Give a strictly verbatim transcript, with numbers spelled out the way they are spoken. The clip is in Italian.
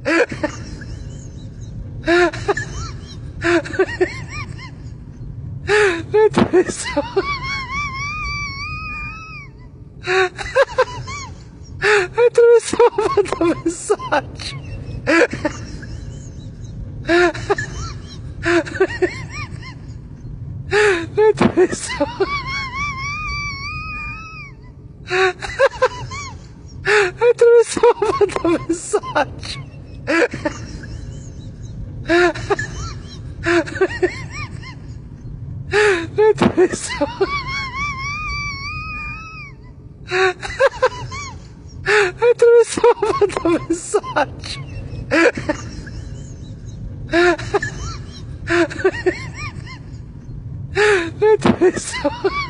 Attraversava... Attraversava il messaggio. Attraversava... Attraversava il messaggio. Attraversava... Attraversava il messaggio. Attraversava...